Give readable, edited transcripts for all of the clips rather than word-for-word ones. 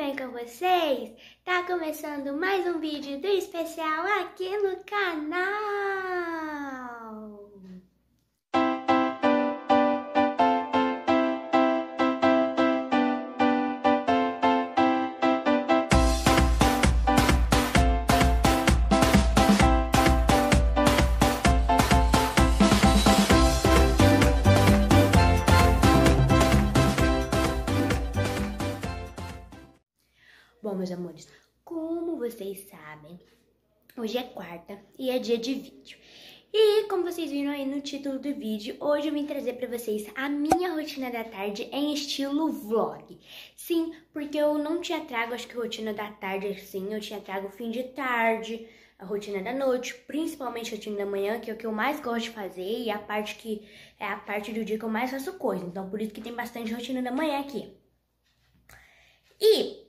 bem com vocês? Tá começando mais um vídeo do especial aqui no canal. Bom, meus amores, como vocês sabem, hoje é quarta e é dia de vídeo. E como vocês viram aí no título do vídeo, hoje eu vim trazer pra vocês a minha rotina da tarde em estilo vlog. Sim, porque eu não tinha trago, acho que rotina da tarde assim, eu tinha trago fim de tarde, a rotina da noite, principalmente a rotina da manhã, que é o que eu mais gosto de fazer e a parte que é a parte do dia que eu mais faço coisa. Então por isso que tem bastante rotina da manhã aqui. E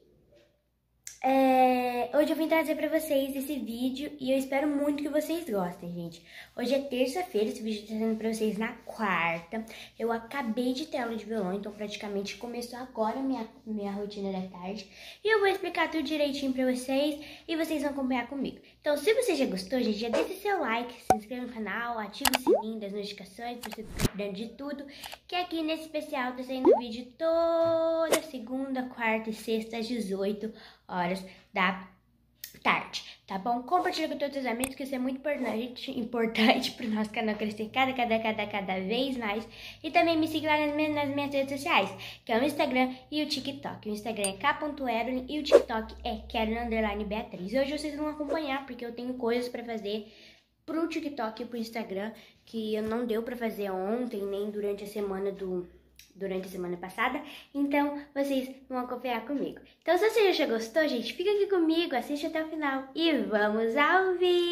hoje eu vim trazer pra vocês esse vídeo e eu espero muito que vocês gostem, gente. Hoje é terça-feira, esse vídeo tá sendo pra vocês na quarta. Eu acabei de ter aula de violão, então praticamente começou agora minha rotina da tarde. E eu vou explicar tudo direitinho pra vocês e vocês vão acompanhar comigo. Então, se você já gostou, gente, já deixa seu like, se inscreva no canal, ative o sininho das notificações pra você ficar por dentro de tudo. Que aqui nesse especial tá saindo vídeo toda segunda, quarta e sexta às 18 horas da tarde, tá bom? Compartilha com todos os amigos, que isso é muito importante pro nosso canal crescer cada vez mais. E também me siga lá nas minhas redes sociais, que é o Instagram e o TikTok. O Instagram é k.evelyn e o TikTok é Karen_Beatriz. Hoje vocês vão acompanhar, porque eu tenho coisas pra fazer pro TikTok e pro Instagram que não deu pra fazer ontem, nem durante a semana passada, então vocês vão acompanhar comigo. Então, se você já gostou, gente, fica aqui comigo, assiste até o final e vamos ao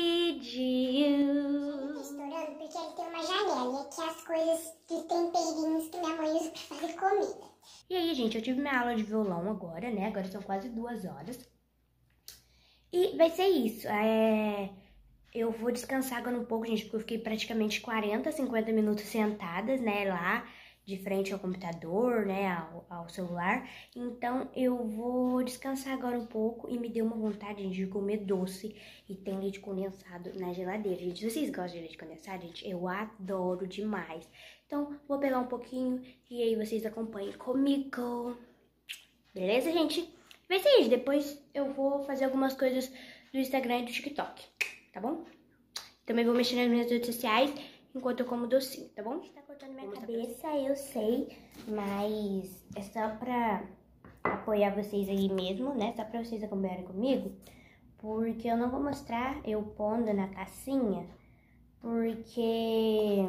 vídeo! Estourando porque ele tem uma janela e aqui as coisas de temperinhos que minha mãe usa pra fazer comida. E aí, gente, eu tive minha aula de violão agora, né? Agora são quase 2 horas. E vai ser isso, eu vou descansar agora um pouco, gente, porque eu fiquei praticamente 40, 50 minutos sentadas, né, lá de frente ao computador, né, ao celular. Então, eu vou descansar agora um pouco e me deu uma vontade de comer doce. E tem leite condensado na geladeira, gente. Vocês gostam de leite condensado, gente? Eu adoro demais. Então, vou pegar um pouquinho e aí vocês acompanhem comigo. Beleza, gente? Vai ser isso. Depois eu vou fazer algumas coisas do Instagram e do TikTok, tá bom? Também vou mexer nas minhas redes sociais enquanto eu como docinho, tá bom? Tá cortando minha cabeça, eu sei, mas é só pra apoiar vocês aí mesmo, né? Só pra vocês acompanharem comigo, porque eu não vou mostrar eu pondo na cassinha, porque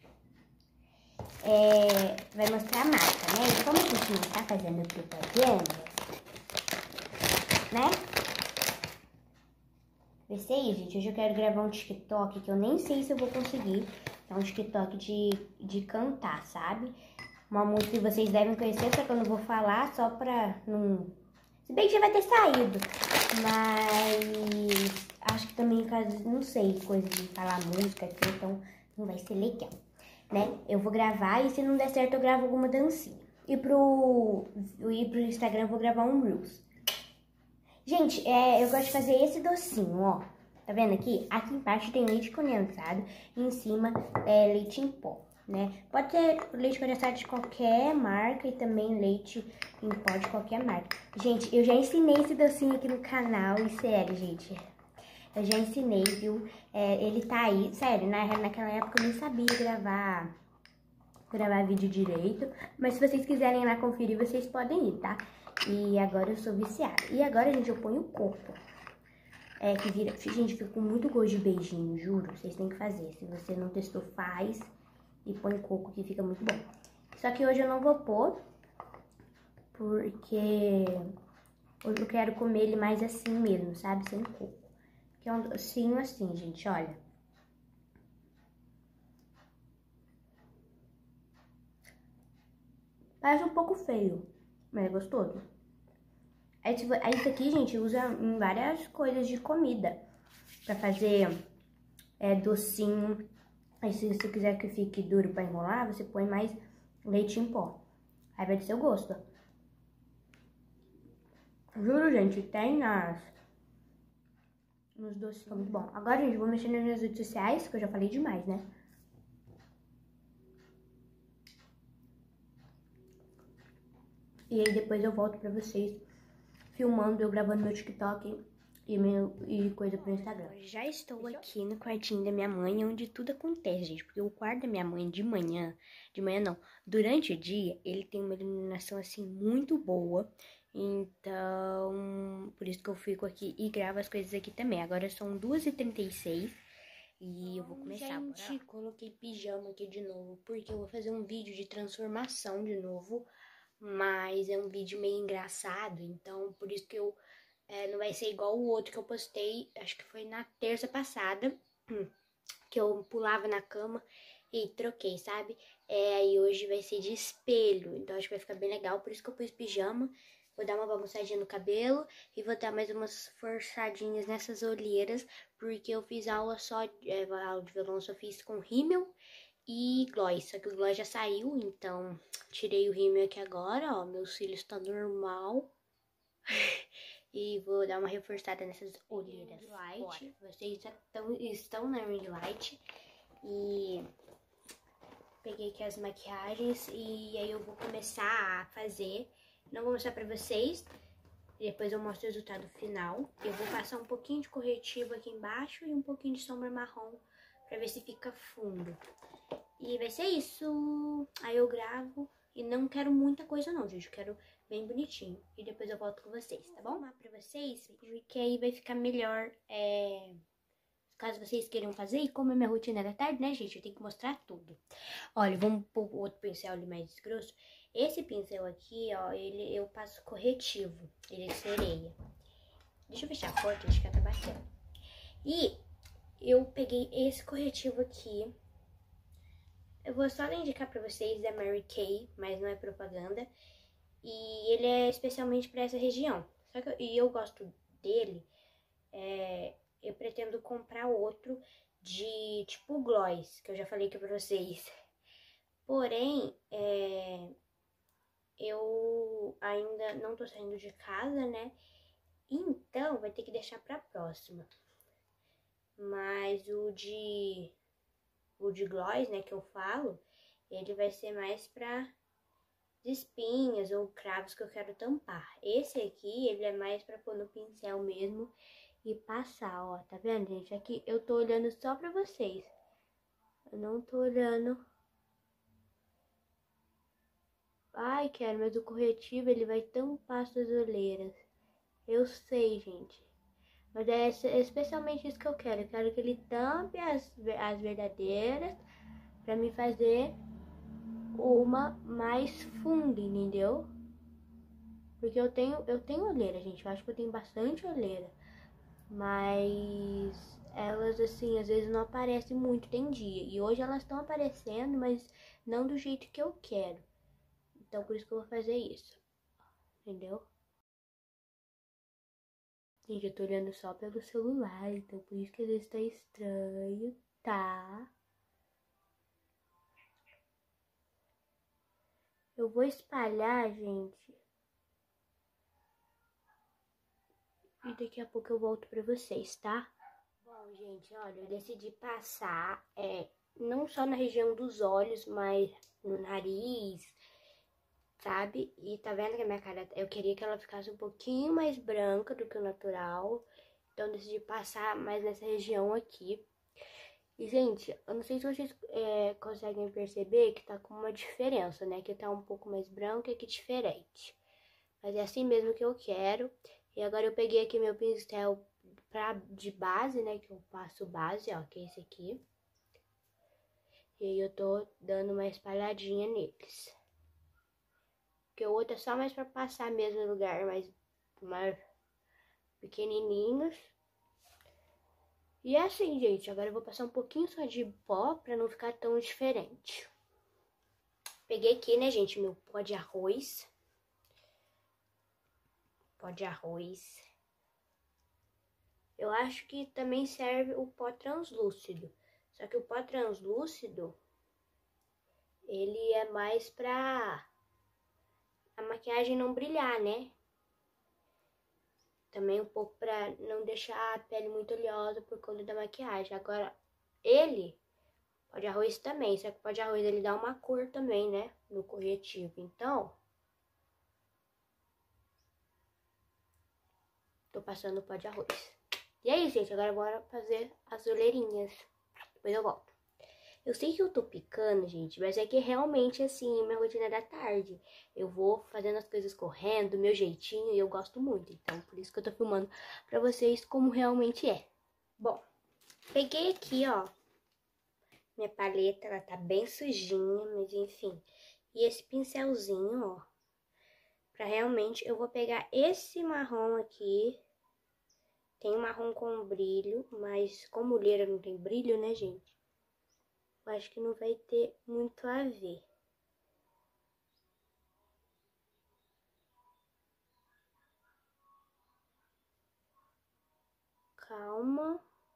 vai mostrar a marca, né? E como a gente não tá fazendo propaganda, né? Vai ser isso, gente. Hoje eu quero gravar um TikTok que eu nem sei se eu vou conseguir. É um TikTok de cantar, sabe? Uma música que vocês devem conhecer, só que eu não vou falar, só pra não... Se bem que já vai ter saído. Mas acho que também, não sei, coisa de falar música aqui, então não vai ser legal, né? Eu vou gravar e se não der certo eu gravo alguma dancinha. E pro Instagram eu vou gravar um Reels. Gente, eu gosto de fazer esse docinho, ó. Tá vendo aqui? Aqui embaixo tem leite condensado e em cima é leite em pó, né? Pode ter leite condensado de qualquer marca e também leite em pó de qualquer marca. Gente, eu já ensinei esse docinho aqui no canal e sério, gente, eu já ensinei, viu? Ele tá aí, sério, naquela época eu nem sabia gravar vídeo direito, mas se vocês quiserem ir lá conferir, vocês podem ir, tá? E agora eu sou viciada. E agora, gente, eu ponho coco. Que vira... Gente, fica com muito gosto de beijinho, juro. Vocês têm que fazer. Se você não testou, faz. E põe coco, que fica muito bom. Só que hoje eu não vou pôr, porque hoje eu quero comer ele mais assim mesmo, sabe? Sem coco. Que é um docinho assim, gente, olha. Parece um pouco feio, mas é gostoso. Isso aqui, gente, usa em várias coisas de comida. Pra fazer docinho. Aí se você quiser que fique duro pra enrolar, você põe mais leite em pó. Aí vai ter seu gosto. Juro, gente, tem nos doces, fica muito bom. Agora, gente, vou mexer nas minhas redes sociais, que eu já falei demais, né? E aí depois eu volto pra vocês filmando, eu gravando meu TikTok e coisa pro Instagram. Já estou aqui no quartinho da minha mãe, onde tudo acontece, gente. Porque o quarto da minha mãe de manhã não, durante o dia, ele tem uma iluminação, assim, muito boa. Então, por isso que eu fico aqui e gravo as coisas aqui também. Agora são 2h36 e eu vou começar. Gente, coloquei pijama aqui de novo, porque eu vou fazer um vídeo de transformação de novo. Mas é um vídeo meio engraçado, então por isso que eu não vai ser igual o outro que eu postei, acho que foi na terça passada, que eu pulava na cama e troquei, sabe? Aí hoje vai ser de espelho, então acho que vai ficar bem legal, por isso que eu pus pijama. Vou dar uma bagunçadinha no cabelo e vou dar mais umas forçadinhas nessas olheiras, porque eu fiz aula aula de violão só fiz com rímel e gloss, só que o gloss já saiu, então tirei o rímel aqui agora, ó, meus cílios estão normal. E vou dar uma reforçada nessas olheiras. Light. Vocês estão na ring light. E peguei aqui as maquiagens e aí eu vou começar a fazer. Não vou mostrar pra vocês, depois eu mostro o resultado final. Eu vou passar um pouquinho de corretivo aqui embaixo e um pouquinho de sombra marrom pra ver se fica fundo. E vai ser isso. Aí eu gravo. E não quero muita coisa não, gente. Eu quero bem bonitinho. E depois eu volto com vocês, tá bom? Vou filmar pra vocês, porque aí vai ficar melhor, caso vocês queiram fazer. E como é minha rotina da tarde, né, gente? Eu tenho que mostrar tudo. Olha, vamos pôr o outro pincel ali mais grosso. Esse pincel aqui, ó, eu passo corretivo. Ele é sereia. Deixa eu fechar a porta, acho que ela tá batendo. E eu peguei esse corretivo aqui. Eu vou só indicar pra vocês da Mary Kay, mas não é propaganda. E ele é especialmente pra essa região. E eu gosto dele. Eu pretendo comprar outro de tipo gloss, que eu já falei aqui pra vocês. Porém, eu ainda não tô saindo de casa, né? Então, vai ter que deixar pra próxima. Mas o de gloss, né, que eu falo, ele vai ser mais pra espinhas ou cravos que eu quero tampar. Esse aqui, ele é mais pra pôr no pincel mesmo e passar, ó. Tá vendo, gente? Aqui eu tô olhando só pra vocês. Eu não tô olhando. Ai, quero, mas o corretivo, ele vai tampar suas olheiras. Eu sei, gente. Mas é especialmente isso que eu quero. Eu quero que ele tampe as verdadeiras pra me fazer uma mais funda, entendeu? Porque eu tenho olheira, gente. Eu acho que eu tenho bastante olheira. Mas elas, assim, às vezes não aparecem muito, tem dia. E hoje elas estão aparecendo, mas não do jeito que eu quero. Então, por isso que eu vou fazer isso. Entendeu? Gente, eu tô olhando só pelo celular, então por isso que às vezes tá estranho, tá? Eu vou espalhar, gente. E daqui a pouco eu volto pra vocês, tá? Bom, gente, olha, eu decidi passar, não só na região dos olhos, mas no nariz, sabe? E tá vendo que a minha cara, eu queria que ela ficasse um pouquinho mais branca do que o natural. Então eu decidi passar mais nessa região aqui. E, gente, eu não sei se vocês conseguem perceber que tá com uma diferença, né? Que tá um pouco mais branco e que diferente. Mas é assim mesmo que eu quero. E agora eu peguei aqui meu pincel de base, né? Que eu passo base, ó, que é esse aqui. E aí eu tô dando uma espalhadinha neles. Porque o outro é só mais pra passar mesmo no lugar mais pequenininhos. E é assim, gente. Agora eu vou passar um pouquinho só de pó pra não ficar tão diferente. Peguei aqui, né, gente, meu pó de arroz. Pó de arroz. Eu acho que também serve o pó translúcido. Só que o pó translúcido, ele é mais pra a maquiagem não brilhar, né? Também um pouco pra não deixar a pele muito oleosa por conta da maquiagem. Agora, ele, pó de arroz também. Só que o pó de arroz ele dá uma cor também, né? No corretivo. Então, tô passando o pó de arroz. E é isso, gente. Agora bora fazer as olheirinhas. Depois eu volto. Eu sei que eu tô picando, gente, mas é que realmente, assim, minha rotina é da tarde. Eu vou fazendo as coisas correndo, do meu jeitinho, e eu gosto muito. Então, por isso que eu tô filmando pra vocês como realmente é. Bom, peguei aqui, ó, minha paleta, ela tá bem sujinha, mas enfim. E esse pincelzinho, ó, pra realmente, eu vou pegar esse marrom aqui. Tem um marrom com brilho, mas como olheira não tem brilho, né, gente? Eu acho que não vai ter muito a ver. Calma.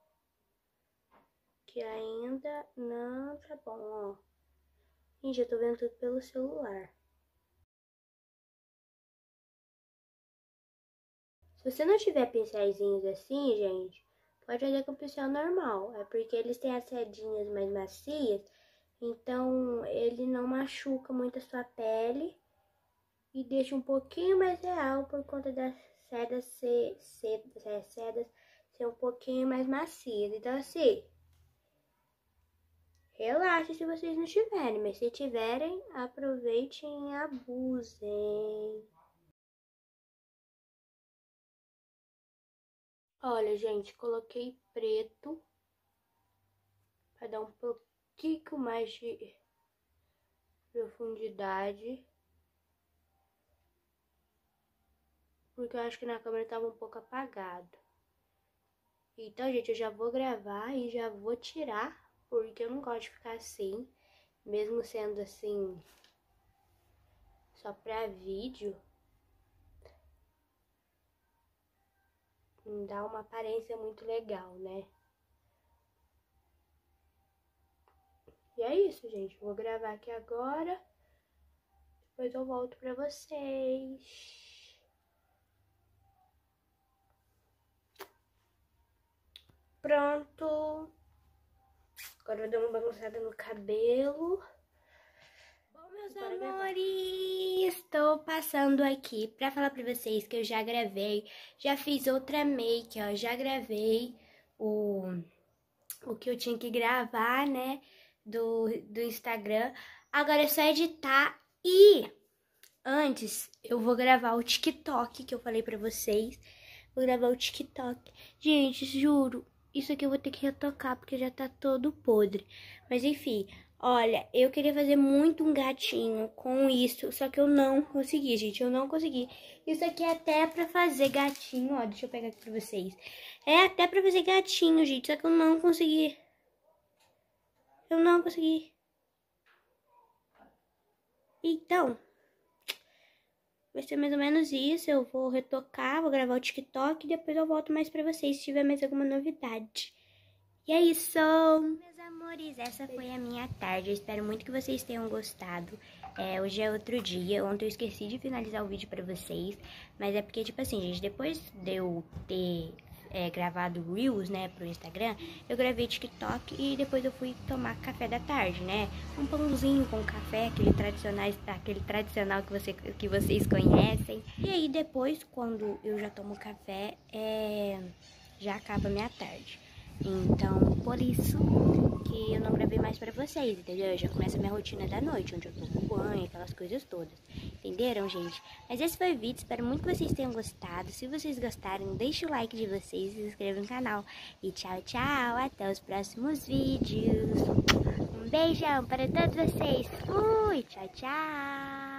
Que ainda não tá bom, ó. Gente, eu tô vendo tudo pelo celular. Se você não tiver pincéisinhos assim, gente, pode fazer com pincel normal. É porque eles têm as sedinhas mais macias, então ele não machuca muito a sua pele e deixa um pouquinho mais real por conta das sedas ser um pouquinho mais macias. Então, assim, relaxe se vocês não tiverem, mas se tiverem, aproveitem e abusem. Olha, gente, coloquei preto para dar um pouquinho mais de profundidade. Porque eu acho que na câmera tava um pouco apagado. Então, gente, eu já vou gravar e já vou tirar, porque eu não gosto de ficar assim. Mesmo sendo assim, só pra vídeo. Não dá uma aparência muito legal, né? E é isso, gente. Vou gravar aqui agora. Depois eu volto pra vocês. Pronto. Agora eu vou dar uma bagunçada no cabelo. Bom, meus amores, estou passando aqui pra falar pra vocês que eu já gravei. Já fiz outra make, ó. Já gravei o que eu tinha que gravar, né? Do Instagram. Agora é só editar e antes eu vou gravar o TikTok que eu falei pra vocês. Vou gravar o TikTok. Gente, juro, isso aqui eu vou ter que retocar porque já tá todo podre. Mas enfim, olha, eu queria fazer muito um gatinho com isso, só que eu não consegui, gente. Eu não consegui. Isso aqui é até pra fazer gatinho, ó. Deixa eu pegar aqui pra vocês. É até pra fazer gatinho, gente, só que eu não consegui. Eu não consegui. Então, vai ser mais ou menos isso. Eu vou retocar, vou gravar o TikTok e depois eu volto mais pra vocês se tiver mais alguma novidade. E é isso, meus amores. Essa foi a minha tarde. Eu espero muito que vocês tenham gostado. Hoje é outro dia. Ontem eu esqueci de finalizar o vídeo pra vocês. Mas é porque, tipo assim, gente, depois de eu ter gravado Reels, né, pro Instagram, eu gravei TikTok e depois eu fui tomar café da tarde, né? Um pãozinho com café, aquele tradicional que vocês conhecem. E aí depois, quando eu já tomo café, já acaba a minha tarde. Então, por isso que eu não gravei mais pra vocês, entendeu? Já começa a minha rotina da noite, onde eu tomo banho, aquelas coisas todas. Entenderam, gente? Mas esse foi o vídeo, espero muito que vocês tenham gostado. Se vocês gostaram, deixa o like de vocês, se inscreva no canal. E tchau, tchau, até os próximos vídeos. Um beijão para todos vocês. Fui, tchau, tchau.